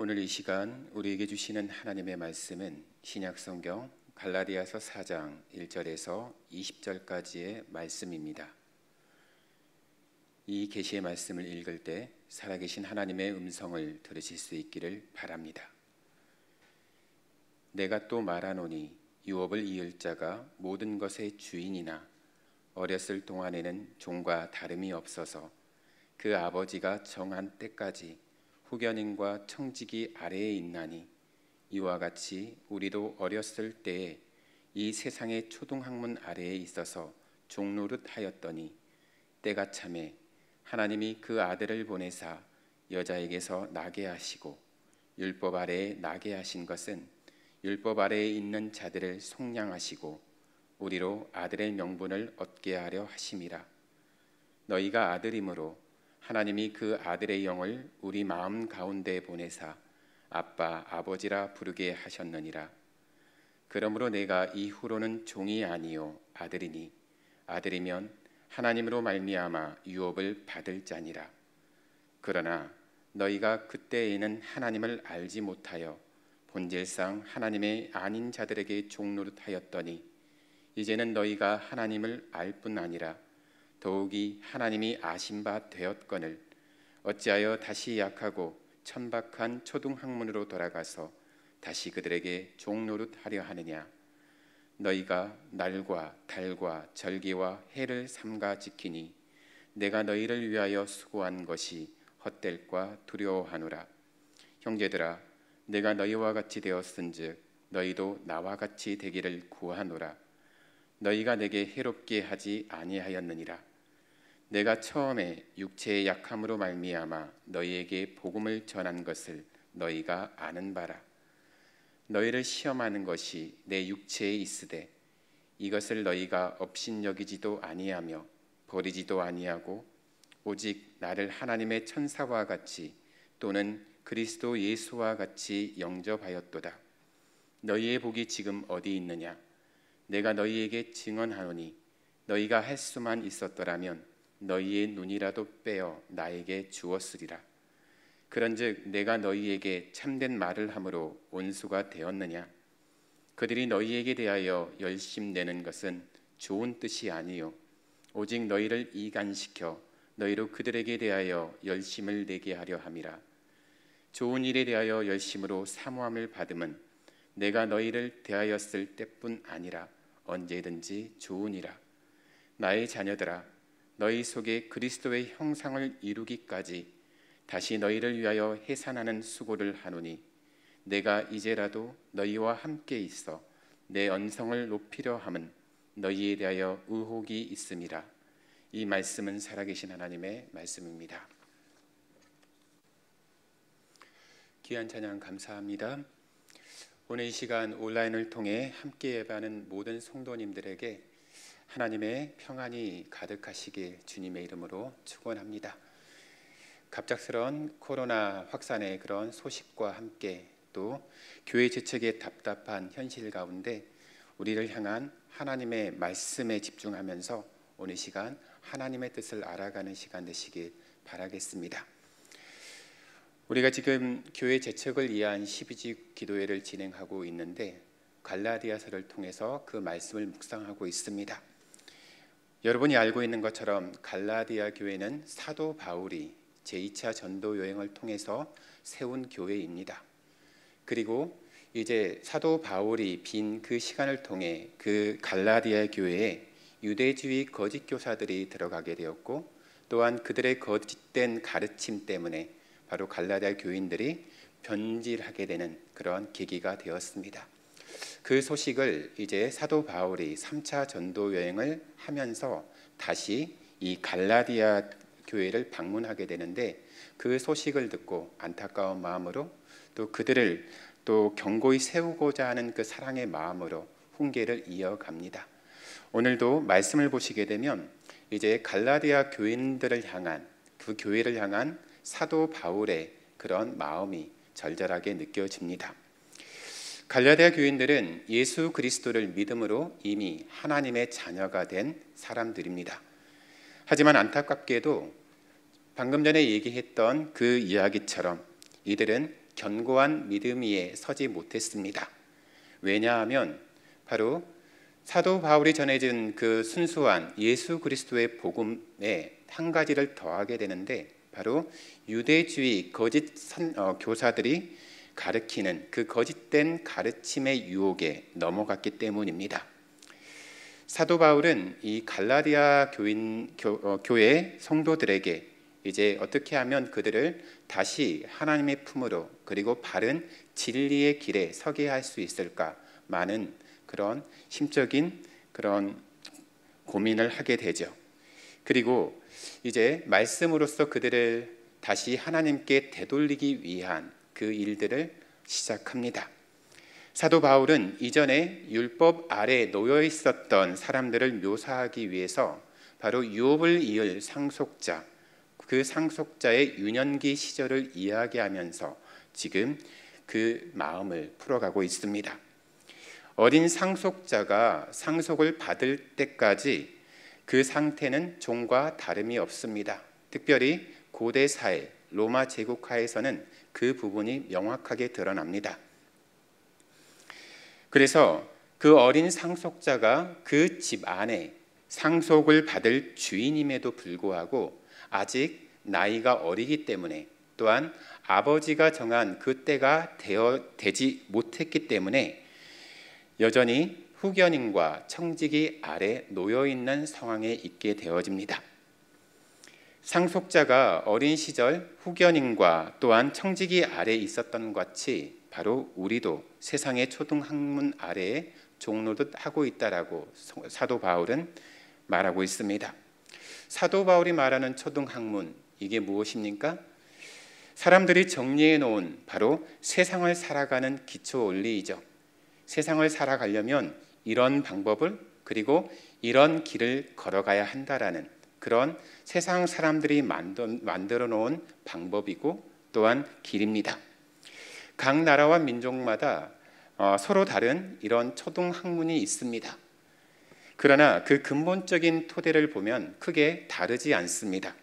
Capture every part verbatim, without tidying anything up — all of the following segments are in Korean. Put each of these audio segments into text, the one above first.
오늘 이 시간 우리에게 주시는 하나님의 말씀은 신약성경 갈라디아서 사 장 일 절에서 이십 절까지의 말씀입니다. 이 계시의 말씀을 읽을 때 살아계신 하나님의 음성을 들으실 수 있기를 바랍니다. 내가 또 말하노니 유업을 이을 자가 모든 것의 주인이나 어렸을 동안에는 종과 다름이 없어서 그 아버지가 정한 때까지 후견인과 청지기 아래에 있나니 이와 같이 우리도 어렸을 때에 이 세상의 초등학문 아래에 있어서 종노릇 하였더니 때가 차매 하나님이 그 아들을 보내사 여자에게서 나게 하시고 율법 아래에 나게 하신 것은 율법 아래에 있는 자들을 속량하시고 우리로 아들의 명분을 얻게 하려 하심이라. 너희가 아들이므로 하나님이 그 아들의 영을 우리 마음 가운데 보내사 아빠 아버지라 부르게 하셨느니라. 그러므로 내가 이후로는 종이 아니요 아들이니 아들이면 하나님으로 말미암아 유업을 받을 자니라. 그러나 너희가 그때에는 하나님을 알지 못하여 본질상 하나님의 아닌 자들에게 종노릇하였더니 이제는 너희가 하나님을 알 뿐 아니라 더욱이 하나님이 아신 바 되었거늘 어찌하여 다시 약하고 천박한 초등학문으로 돌아가서 다시 그들에게 종노릇하려 하느냐. 너희가 날과 달과 절기와 해를 삼가 지키니 내가 너희를 위하여 수고한 것이 헛될까 두려워하노라. 형제들아, 내가 너희와 같이 되었은즉 너희도 나와 같이 되기를 구하노라. 너희가 내게 해롭게 하지 아니하였느니라. 내가 처음에 육체의 약함으로 말미암아 너희에게 복음을 전한 것을 너희가 아는 바라. 너희를 시험하는 것이 내 육체에 있으되 이것을 너희가 업신여기지도 아니하며 버리지도 아니하고 오직 나를 하나님의 천사와 같이 또는 그리스도 예수와 같이 영접하였도다. 너희의 복이 지금 어디 있느냐? 내가 너희에게 증언하노니 너희가 할 수만 있었더라면 너희의 눈이라도 빼어 나에게 주었으리라. 그런즉 내가 너희에게 참된 말을 함으로 온수가 되었느냐? 그들이 너희에게 대하여 열심 내는 것은 좋은 뜻이 아니요 오직 너희를 이간시켜 너희로 그들에게 대하여 열심을 내게 하려 함이라. 좋은 일에 대하여 열심으로 사모함을 받음은 내가 너희를 대하였을 때뿐 아니라 언제든지 좋으니라. 나의 자녀들아, 너희 속에 그리스도의 형상을 이루기까지 다시 너희를 위하여 해산하는 수고를 하노니 내가 이제라도 너희와 함께 있어 내 언성을 높이려 함은 너희에 대하여 의혹이 있음이라. 이 말씀은 살아계신 하나님의 말씀입니다. 귀한 찬양 감사합니다. 오늘 이 시간 온라인을 통해 함께 예배하는 모든 성도님들에게 하나님의 평안이 가득하시길 주님의 이름으로 축원합니다. 갑작스러운 코로나 확산의 그런 소식과 함께 또 교회 재척의 답답한 현실 가운데 우리를 향한 하나님의 말씀에 집중하면서 오늘 시간 하나님의 뜻을 알아가는 시간 되시길 바라겠습니다. 우리가 지금 교회 재척을 위한 십이 집 기도회를 진행하고 있는데 갈라디아서를 통해서 그 말씀을 묵상하고 있습니다. 여러분이 알고 있는 것처럼 갈라디아 교회는 사도 바울이 제이 차 전도 여행을 통해서 세운 교회입니다. 그리고 이제 사도 바울이 빈 그 시간을 통해 그 갈라디아 교회에 유대주의 거짓 교사들이 들어가게 되었고 또한 그들의 거짓된 가르침 때문에 바로 갈라디아 교인들이 변질하게 되는 그런 계기가 되었습니다. 그 소식을 이제 사도 바울이 삼 차 전도 여행을 하면서 다시 이 갈라디아 교회를 방문하게 되는데 그 소식을 듣고 안타까운 마음으로 또 그들을 또 견고히 세우고자 하는 그 사랑의 마음으로 훈계를 이어갑니다. 오늘도 말씀을 보시게 되면 이제 갈라디아 교인들을 향한 그 교회를 향한 사도 바울의 그런 마음이 절절하게 느껴집니다. 갈라디아 교인들은 예수 그리스도를 믿음으로 이미 하나님의 자녀가 된 사람들입니다. 하지만 안타깝게도 방금 전에 얘기했던 그 이야기처럼 이들은 견고한 믿음 위에 서지 못했습니다. 왜냐하면 바로 사도 바울이 전해준 그 순수한 예수 그리스도의 복음에 한 가지를 더하게 되는데, 바로 유대주의 거짓 선, 어, 교사들이 가르치는 그 거짓된 가르침의 유혹에 넘어갔기 때문입니다. 사도 바울은 이 갈라디아 교인, 교, 어, 교회 성도들에게 이제 어떻게 하면 그들을 다시 하나님의 품으로 그리고 바른 진리의 길에 서게 할 수 있을까, 많은 그런 심적인 그런 고민을 하게 되죠. 그리고 이제 말씀으로써 그들을 다시 하나님께 되돌리기 위한 그 일들을 시작합니다. 사도 바울은 이전에 율법 아래 놓여 있었던 사람들을 묘사하기 위해서 바로 유업을 이을 상속자, 그 상속자의 유년기 시절을 이야기하면서 지금 그 마음을 풀어가고 있습니다. 어린 상속자가 상속을 받을 때까지 그 상태는 종과 다름이 없습니다. 특별히 고대 사회 로마 제국하에서는 그 부분이 명확하게 드러납니다. 그래서 그 어린 상속자가 그 집 안에 상속을 받을 주인임에도 불구하고 아직 나이가 어리기 때문에, 또한 아버지가 정한 그 때가 되어 되지 못했기 때문에 여전히 후견인과 청지기 아래 놓여 있는 상황에 있게 되어집니다. 상속자가 어린 시절 후견인과 또한 청지기 아래 있었던 것 같이 바로 우리도 세상의 초등학문 아래에 종노릇 하고 있다라고 사도 바울은 말하고 있습니다. 사도 바울이 말하는 초등학문, 이게 무엇입니까? 사람들이 정리해 놓은 바로 세상을 살아가는 기초 원리이죠. 세상을 살아가려면 이런 방법을 그리고 이런 길을 걸어가야 한다라는 그런 세상 사람들이 만들어 놓은 방법이고 또한 길입니다. 각 나라와 민족마다 서로 다른 이런 초등학문이 있습니다. 그러나 그 근본적인 토대를 보면 크게 다르지 않습니다.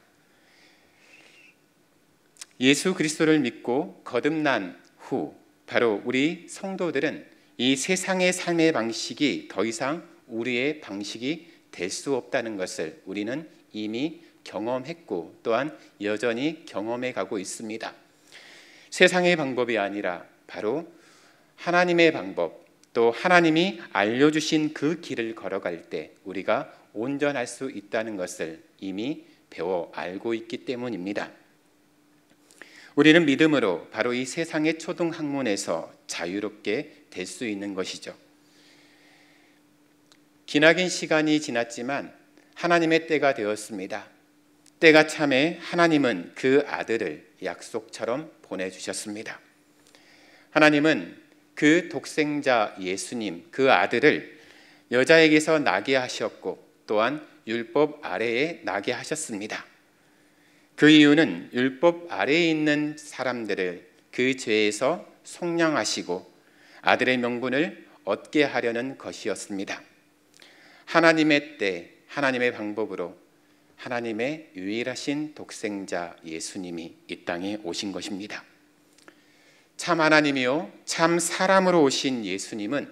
예수 그리스도를 믿고 거듭난 후 바로 우리 성도들은 이 세상의 삶의 방식이 더 이상 우리의 방식이 될 수 없다는 것을 우리는 이미 경험했고 또한 여전히 경험해 가고 있습니다. 세상의 방법이 아니라 바로 하나님의 방법, 또 하나님이 알려주신 그 길을 걸어갈 때 우리가 온전할 수 있다는 것을 이미 배워 알고 있기 때문입니다. 우리는 믿음으로 바로 이 세상의 초등학문에서 자유롭게 될 수 있는 것이죠. 기나긴 시간이 지났지만 하나님의 때가 되었습니다. 때가 참에 하나님은 그 아들을 약속처럼 보내주셨습니다. 하나님은 그 독생자 예수님, 그 아들을 여자에게서 나게 하셨고 또한 율법 아래에 나게 하셨습니다. 그 이유는 율법 아래에 있는 사람들을 그 죄에서 속량하시고 아들의 명분을 얻게 하려는 것이었습니다. 하나님의 때, 하나님의 방법으로 하나님의 유일하신 독생자 예수님이 이 땅에 오신 것입니다. 참 하나님이요 참 사람으로 오신 예수님은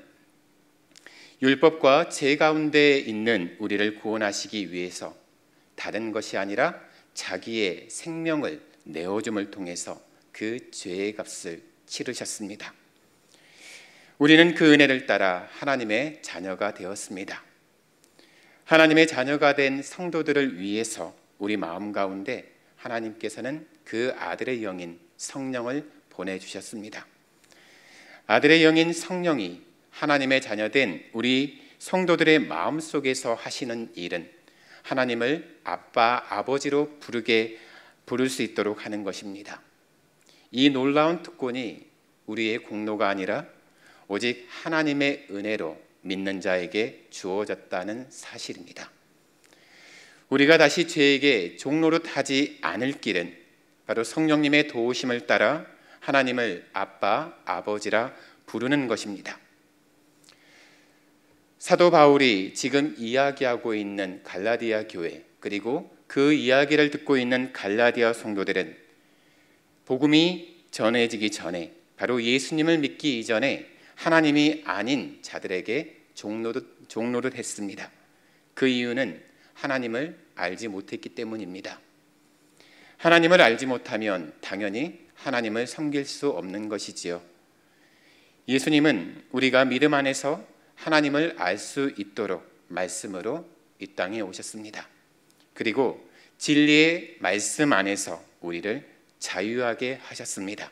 율법과 죄 가운데 있는 우리를 구원하시기 위해서 다른 것이 아니라 자기의 생명을 내어줌을 통해서 그 죄의 값을 치르셨습니다. 우리는 그 은혜를 따라 하나님의 자녀가 되었습니다. 하나님의 자녀가 된 성도들을 위해서 우리 마음 가운데 하나님께서는 그 아들의 영인 성령을 보내주셨습니다. 아들의 영인 성령이 하나님의 자녀된 우리 성도들의 마음속에서 하시는 일은 하나님을 아빠, 아버지로 부르게 부를 수 있도록 하는 것입니다. 이 놀라운 특권이 우리의 공로가 아니라 오직 하나님의 은혜로 믿는 자에게 주어졌다는 사실입니다. 우리가 다시 죄에게 종노릇하지 않을 길은 바로 성령님의 도우심을 따라 하나님을 아빠, 아버지라 부르는 것입니다. 사도 바울이 지금 이야기하고 있는 갈라디아 교회, 그리고 그 이야기를 듣고 있는 갈라디아 성도들은 복음이 전해지기 전에, 바로 예수님을 믿기 이전에 하나님이 아닌 자들에게 종노릇, 종노릇 했습니다. 그 이유는 하나님을 알지 못했기 때문입니다. 하나님을 알지 못하면 당연히 하나님을 섬길 수 없는 것이지요. 예수님은 우리가 믿음 안에서 하나님을 알 수 있도록 말씀으로 이 땅에 오셨습니다. 그리고 진리의 말씀 안에서 우리를 자유하게 하셨습니다.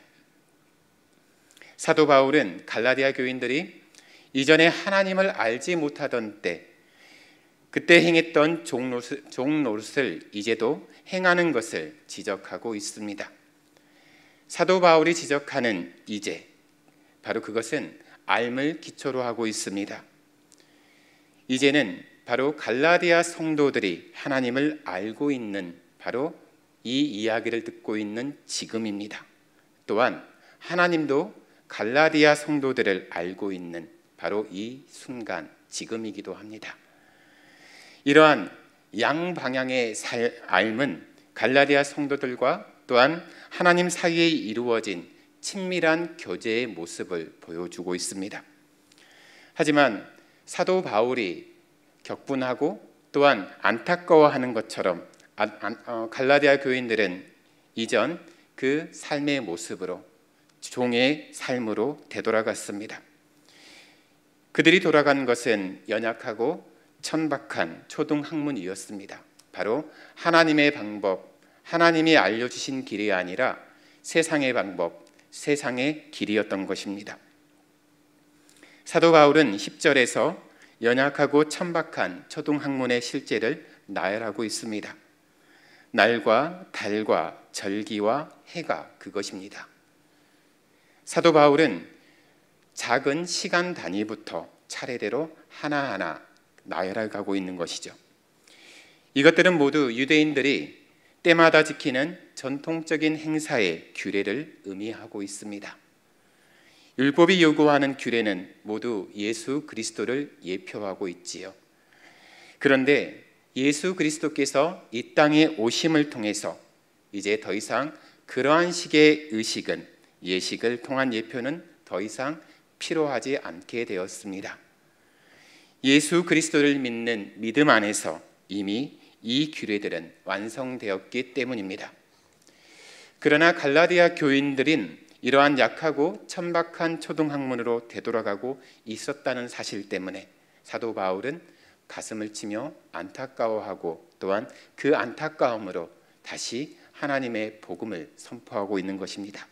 사도 바울은 갈라디아 교인들이 이전에 하나님을 알지 못하던 때, 그때 행했던 종노릇, 종노릇을 이제도 행하는 것을 지적하고 있습니다. 사도 바울이 지적하는 이제, 바로 그것은 알을 기초로 하고 있습니다. 이제는 바로 갈라디아 성도들이 하나님을 알고 있는 바로 이 이야기를 듣고 있는 지금입니다. 또한 하나님도 갈라디아 성도들을 알고 있는 바로 이 순간, 지금이기도 합니다. 이러한 양방향의 삶은 갈라디아 성도들과 또한 하나님 사이에 이루어진 친밀한 교제의 모습을 보여주고 있습니다. 하지만 사도 바울이 격분하고 또한 안타까워하는 것처럼 갈라디아 교인들은 이전 그 삶의 모습으로, 종의 삶으로 되돌아갔습니다. 그들이 돌아간 것은 연약하고 천박한 초등학문이었습니다. 바로 하나님의 방법, 하나님이 알려주신 길이 아니라 세상의 방법, 세상의 길이었던 것입니다. 사도 바울은 십 절에서 연약하고 천박한 초등학문의 실제를 나열하고 있습니다. 날과 달과 절기와 해가 그것입니다. 사도 바울은 작은 시간 단위부터 차례대로 하나하나 나열해 가고 있는 것이죠. 이것들은 모두 유대인들이 때마다 지키는 전통적인 행사의 규례를 의미하고 있습니다. 율법이 요구하는 규례는 모두 예수 그리스도를 예표하고 있지요. 그런데 예수 그리스도께서 이 땅에 오심을 통해서 이제 더 이상 그러한 식의 의식은, 예식을 통한 예표는 더 이상 필요하지 않게 되었습니다. 예수 그리스도를 믿는 믿음 안에서 이미 이 규례들은 완성되었기 때문입니다. 그러나 갈라디아 교인들은 이러한 약하고 천박한 초등학문으로 되돌아가고 있었다는 사실 때문에 사도 바울은 가슴을 치며 안타까워하고 또한 그 안타까움으로 다시 하나님의 복음을 선포하고 있는 것입니다.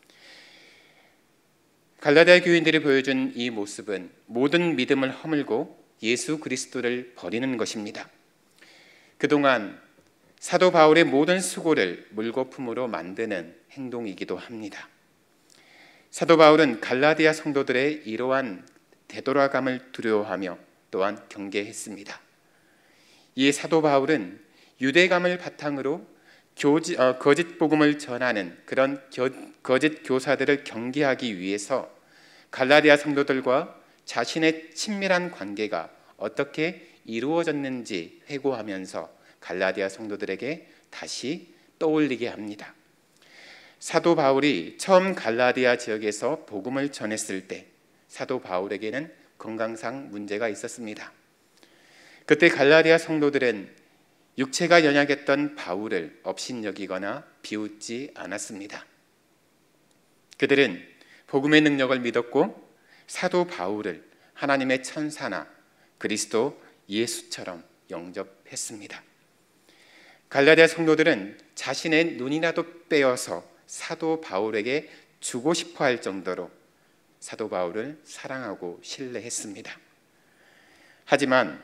갈라디아 교인들이 보여준 이 모습은 모든 믿음을 허물고 예수 그리스도를 버리는 것입니다. 그동안 사도 바울의 모든 수고를 물거품으로 만드는 행동이기도 합니다. 사도 바울은 갈라디아 성도들의 이러한 되돌아감을 두려워하며 또한 경계했습니다. 이 사도 바울은 유대감을 바탕으로 교지, 어, 거짓 복음을 전하는 그런 겨, 거짓 교사들을 경계하기 위해서 갈라디아 성도들과 자신의 친밀한 관계가 어떻게 이루어졌는지 회고하면서 갈라디아 성도들에게 다시 떠올리게 합니다. 사도 바울이 처음 갈라디아 지역에서 복음을 전했을 때 사도 바울에게는 건강상 문제가 있었습니다. 그때 갈라디아 성도들은 육체가 연약했던 바울을 업신여기거나 비웃지 않았습니다. 그들은 복음의 능력을 믿었고 사도 바울을 하나님의 천사나 그리스도 예수처럼 영접했습니다. 갈라디아 성도들은 자신의 눈이라도 빼어서 사도 바울에게 주고 싶어 할 정도로 사도 바울을 사랑하고 신뢰했습니다. 하지만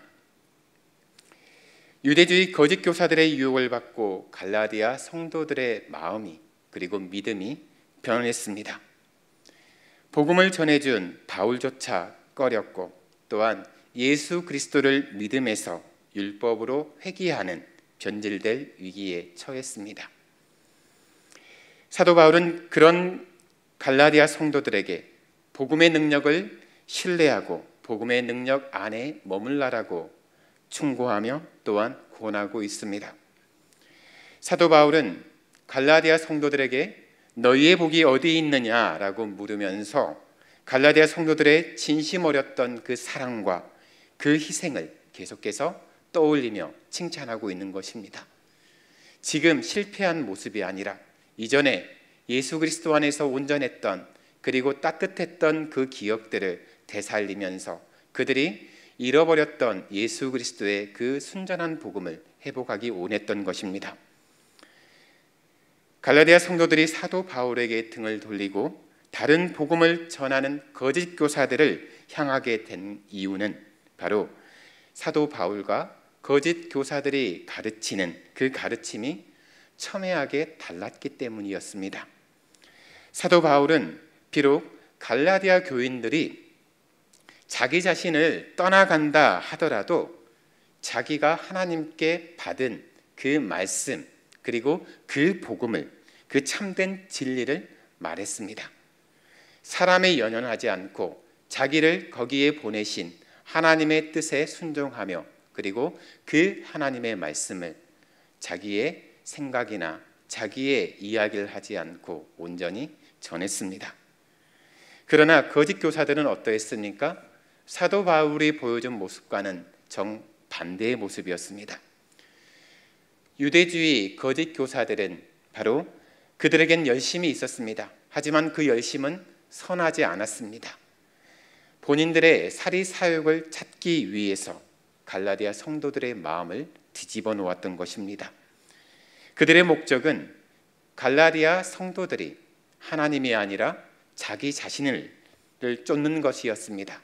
유대주의 거짓 교사들의 유혹을 받고 갈라디아 성도들의 마음이 그리고 믿음이 변했습니다. 복음을 전해준 바울조차 꺼렸고 또한 예수 그리스도를 믿음에서 율법으로 회귀하는 변질될 위기에 처했습니다. 사도 바울은 그런 갈라디아 성도들에게 복음의 능력을 신뢰하고 복음의 능력 안에 머물라라고 충고하며 또한 권하고 있습니다. 사도 바울은 갈라디아 성도들에게 너희의 복이 어디 있느냐라고 물으면서 갈라디아 성도들의 진심 어렸던 그 사랑과 그 희생을 계속해서 떠올리며 칭찬하고 있는 것입니다. 지금 실패한 모습이 아니라 이전에 예수 그리스도 안에서 온전했던 그리고 따뜻했던 그 기억들을 되살리면서 그들이 잃어버렸던 예수 그리스도의 그 순전한 복음을 회복하기 원했던 것입니다. 갈라디아 성도들이 사도 바울에게 등을 돌리고 다른 복음을 전하는 거짓 교사들을 향하게 된 이유는 바로 사도 바울과 거짓 교사들이 가르치는 그 가르침이 첨예하게 달랐기 때문이었습니다. 사도 바울은 비록 갈라디아 교인들이 자기 자신을 떠나간다 하더라도 자기가 하나님께 받은 그 말씀 그리고 그 복음을, 그 참된 진리를 말했습니다. 사람에 연연하지 않고 자기를 거기에 보내신 하나님의 뜻에 순종하며 그리고 그 하나님의 말씀을 자기의 생각이나 자기의 이야기를 하지 않고 온전히 전했습니다. 그러나 거짓 교사들은 어떠했습니까? 사도 바울이 보여준 모습과는 정반대의 모습이었습니다. 유대주의 거짓 교사들은 바로 그들에겐 열심이 있었습니다. 하지만 그 열심은 선하지 않았습니다. 본인들의 사리 사욕을 찾기 위해서 갈라디아 성도들의 마음을 뒤집어 놓았던 것입니다. 그들의 목적은 갈라디아 성도들이 하나님이 아니라 자기 자신을 쫓는 것이었습니다.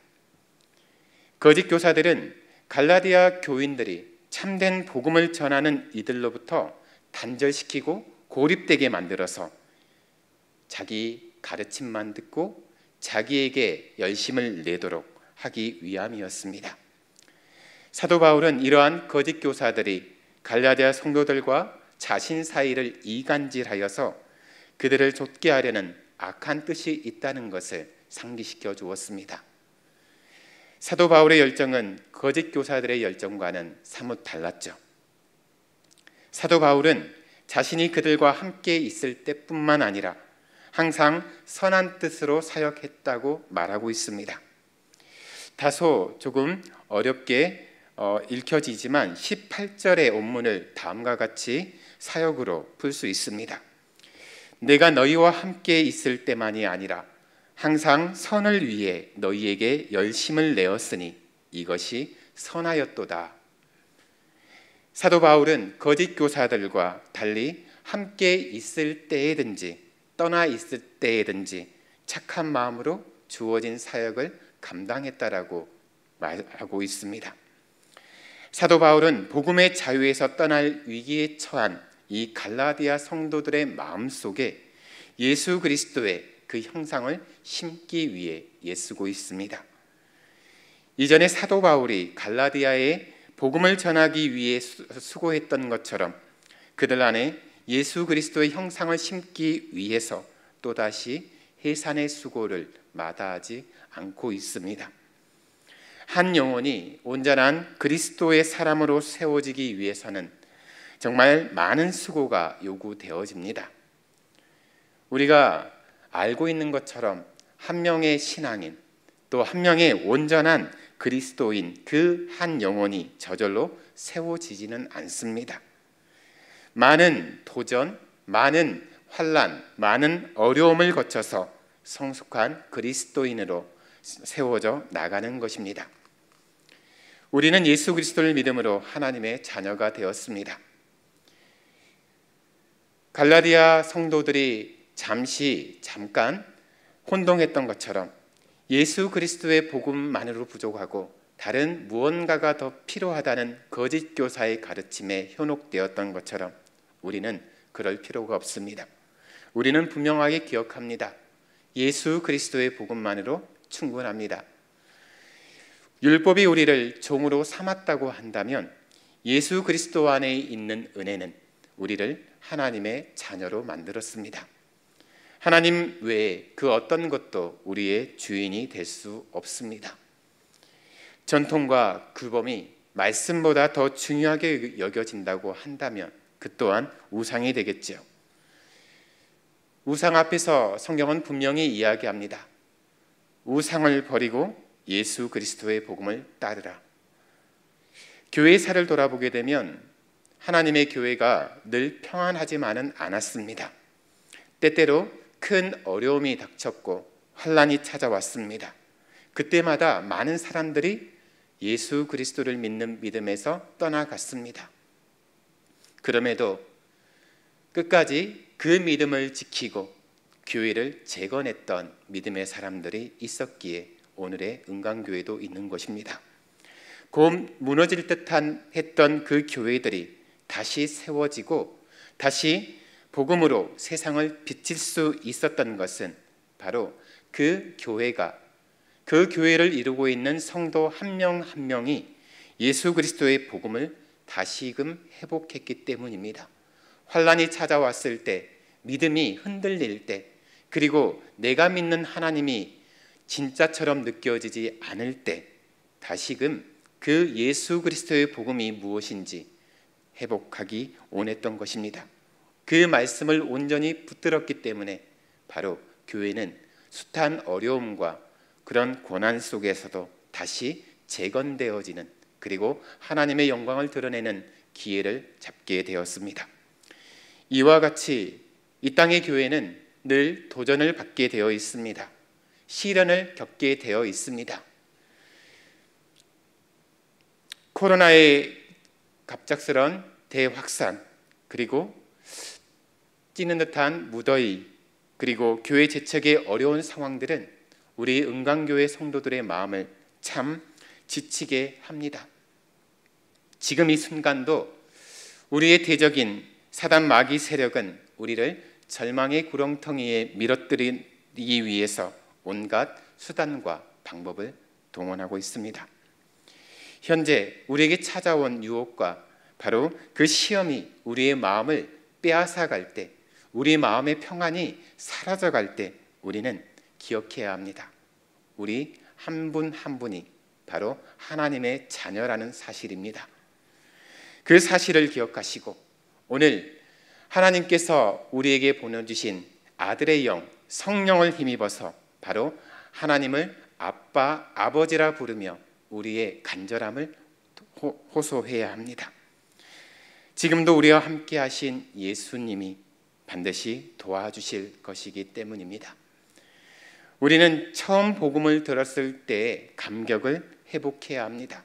거짓 교사들은 갈라디아 교인들이 참된 복음을 전하는 이들로부터 단절시키고 고립되게 만들어서 자기 가르침만 듣고 자기에게 열심을 내도록 하기 위함이었습니다. 사도 바울은 이러한 거짓 교사들이 갈라디아 성도들과 자신 사이를 이간질하여서 그들을 좇게 하려는 악한 뜻이 있다는 것을 상기시켜 주었습니다. 사도 바울의 열정은 거짓 교사들의 열정과는 사뭇 달랐죠. 사도 바울은 자신이 그들과 함께 있을 때뿐만 아니라 항상 선한 뜻으로 사역했다고 말하고 있습니다. 다소 조금 어렵게 어, 읽혀지지만 십팔 절의 원문을 다음과 같이 사역으로 풀 수 있습니다. 내가 너희와 함께 있을 때만이 아니라 항상 선을 위해 너희에게 열심을 내었으니 이것이 선하였도다. 사도 바울은 거짓 교사들과 달리 함께 있을 때에든지 떠나 있을 때에든지 착한 마음으로 주어진 사역을 감당했다라고 말하고 있습니다. 사도 바울은 복음의 자유에서 떠날 위기에 처한 이 갈라디아 성도들의 마음속에 예수 그리스도의 그 형상을 심기 위해 애쓰고 있습니다. 이전에 사도 바울이 갈라디아에 복음을 전하기 위해 수고했던 것처럼 그들 안에 예수 그리스도의 형상을 심기 위해서 또다시 해산의 수고를 마다하지 않고 있습니다. 한 영혼이 온전한 그리스도의 사람으로 세워지기 위해서는 정말 많은 수고가 요구되어집니다. 우리가 알고 있는 것처럼 한 명의 신앙인 또 한 명의 온전한 그리스도인 그 한 영혼이 저절로 세워지지는 않습니다. 많은 도전, 많은 환난, 많은 어려움을 거쳐서 성숙한 그리스도인으로 세워져 나가는 것입니다. 우리는 예수 그리스도를 믿음으로 하나님의 자녀가 되었습니다. 갈라디아 성도들이 잠시 잠깐 혼동했던 것처럼 예수 그리스도의 복음만으로 부족하고 다른 무언가가 더 필요하다는 거짓 교사의 가르침에 현혹되었던 것처럼 우리는 그럴 필요가 없습니다. 우리는 분명하게 기억합니다. 예수 그리스도의 복음만으로 충분합니다. 율법이 우리를 종으로 삼았다고 한다면 예수 그리스도 안에 있는 은혜는 우리를 하나님의 자녀로 만들었습니다. 하나님 외에 그 어떤 것도 우리의 주인이 될 수 없습니다. 전통과 규범이 말씀보다 더 중요하게 여겨진다고 한다면 그 또한 우상이 되겠죠. 우상 앞에서 성경은 분명히 이야기합니다. 우상을 버리고 예수 그리스도의 복음을 따르라. 교회사를 돌아보게 되면 하나님의 교회가 늘 평안하지만은 않았습니다. 때때로 큰 어려움이 닥쳤고 환난이 찾아왔습니다. 그때마다 많은 사람들이 예수 그리스도를 믿는 믿음에서 떠나갔습니다. 그럼에도 끝까지 그 믿음을 지키고 교회를 재건했던 믿음의 사람들이 있었기에 오늘의 은강교회도 있는 것입니다. 곧 무너질 듯한 했던 그 교회들이 다시 세워지고 다시 복음으로 세상을 비칠 수 있었던 것은 바로 그 교회가, 그 교회를 이루고 있는 성도 한 명 한 명이 예수 그리스도의 복음을 다시금 회복했기 때문입니다. 환난이 찾아왔을 때, 믿음이 흔들릴 때, 그리고 내가 믿는 하나님이 진짜처럼 느껴지지 않을 때 다시금 그 예수 그리스도의 복음이 무엇인지 회복하기 원했던 것입니다. 그 말씀을 온전히 붙들었기 때문에 바로 교회는 숱한 어려움과 그런 고난 속에서도 다시 재건되어지는, 그리고 하나님의 영광을 드러내는 기회를 잡게 되었습니다. 이와 같이 이 땅의 교회는 늘 도전을 받게 되어 있습니다. 시련을 겪게 되어 있습니다. 코로나의 갑작스런 대확산, 그리고 찌는 듯한 무더위, 그리고 교회 재척의 어려운 상황들은 우리 은강교회 성도들의 마음을 참 지치게 합니다. 지금 이 순간도 우리의 대적인 사단 마귀 세력은 우리를 절망의 구렁텅이에 밀어뜨리기 위해서 온갖 수단과 방법을 동원하고 있습니다. 현재 우리에게 찾아온 유혹과 바로 그 시험이 우리의 마음을 빼앗아갈 때, 우리 마음의 평안이 사라져갈 때 우리는 기억해야 합니다. 우리 한 분 한 분이 바로 하나님의 자녀라는 사실입니다. 그 사실을 기억하시고 오늘 하나님께서 우리에게 보내주신 아들의 영, 성령을 힘입어서 바로 하나님을 아빠, 아버지라 부르며 우리의 간절함을 호소해야 합니다. 지금도 우리와 함께 하신 예수님이 반드시 도와주실 것이기 때문입니다. 우리는 처음 복음을 들었을 때의 감격을 회복해야 합니다.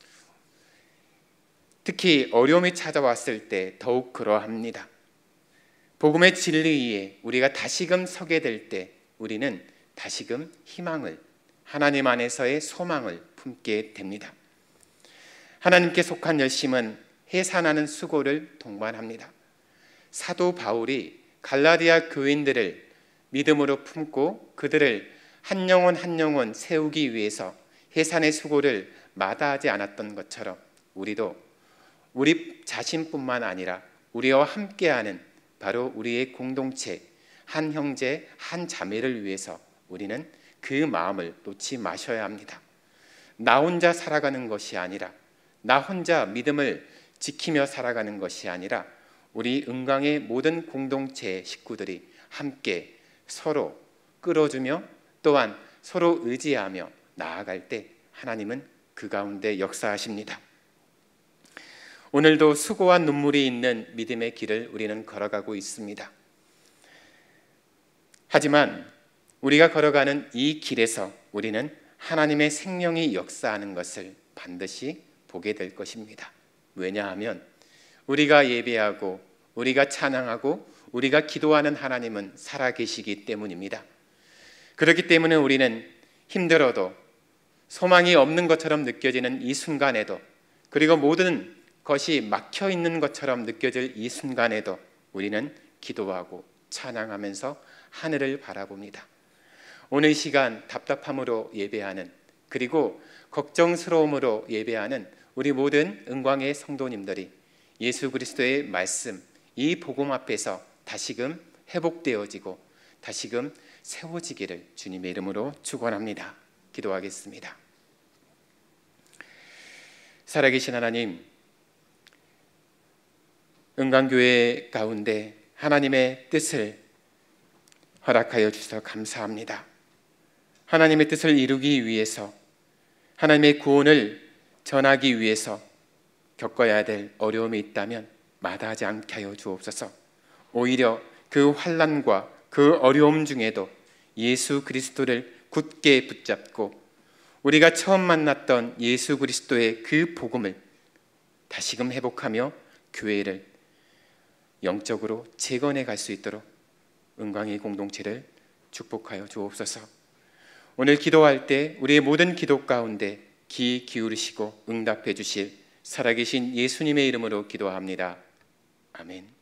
특히 어려움이 찾아왔을 때 더욱 그러합니다. 복음의 진리에 우리가 다시금 서게 될 때 우리는 다시금 희망을, 하나님 안에서의 소망을 품게 됩니다. 하나님께 속한 열심은 해산하는 수고를 동반합니다. 사도 바울이 갈라디아 교인들을 믿음으로 품고 그들을 한 영혼 한 영혼 세우기 위해서 해산의 수고를 마다하지 않았던 것처럼 우리도 우리 자신뿐만 아니라 우리와 함께하는 바로 우리의 공동체, 한 형제 한 자매를 위해서 우리는 그 마음을 놓지 마셔야 합니다. 나 혼자 살아가는 것이 아니라, 나 혼자 믿음을 지키며 살아가는 것이 아니라 우리 은강의 모든 공동체 식구들이 함께 서로 끌어주며 또한 서로 의지하며 나아갈 때 하나님은 그 가운데 역사하십니다. 오늘도 수고와 눈물이 있는 믿음의 길을 우리는 걸어가고 있습니다. 하지만 우리가 걸어가는 이 길에서 우리는 하나님의 생명이 역사하는 것을 반드시 보게 될 것입니다. 왜냐하면 우리가 예배하고 우리가 찬양하고 우리가 기도하는 하나님은 살아계시기 때문입니다. 그렇기 때문에 우리는 힘들어도 소망이 없는 것처럼 느껴지는 이 순간에도, 그리고 모든 것이 막혀 있는 것처럼 느껴질 이 순간에도 우리는 기도하고 찬양하면서 하늘을 바라봅니다. 오늘 시간 답답함으로 예배하는, 그리고 걱정스러움으로 예배하는 우리 모든 은광의 성도님들이 예수 그리스도의 말씀, 이 복음 앞에서 다시금 회복되어지고 다시금 세워지기를 주님의 이름으로 축원합니다. 기도하겠습니다. 살아계신 하나님, 은강교회 가운데 하나님의 뜻을 허락하여 주셔서 감사합니다. 하나님의 뜻을 이루기 위해서, 하나님의 구원을 전하기 위해서 겪어야 될 어려움이 있다면 마다하지 않게 하여 주옵소서. 오히려 그 환난과 그 어려움 중에도 예수 그리스도를 굳게 붙잡고 우리가 처음 만났던 예수 그리스도의 그 복음을 다시금 회복하며 교회를 영적으로 재건해 갈 수 있도록 은광의 공동체를 축복하여 주옵소서. 오늘 기도할 때 우리의 모든 기도 가운데 귀 기울이시고 응답해 주실 살아계신 예수님의 이름으로 기도합니다. 아멘.